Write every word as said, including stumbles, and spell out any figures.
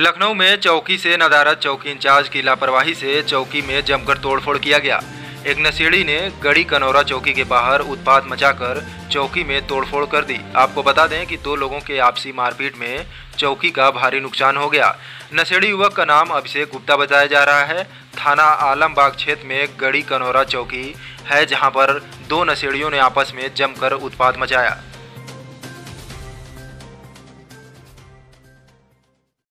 लखनऊ में चौकी से नदारद चौकी इंचार्ज की लापरवाही से चौकी में जमकर तोड़फोड़ किया गया। एक नशेड़ी ने गड़ी कनौरा चौकी के बाहर उत्पात मचाकर चौकी में तोड़फोड़ कर दी। आपको बता दें कि दो लोगों के आपसी मारपीट में चौकी का भारी नुकसान हो गया। नशेड़ी युवक का नाम अभिषेक गुप्ता बताया जा रहा है। थाना आलमबाग क्षेत्र में गड़ी कनौरा चौकी है, जहां पर दो नशेड़ियों ने आपस में जमकर उत्पात मचाया।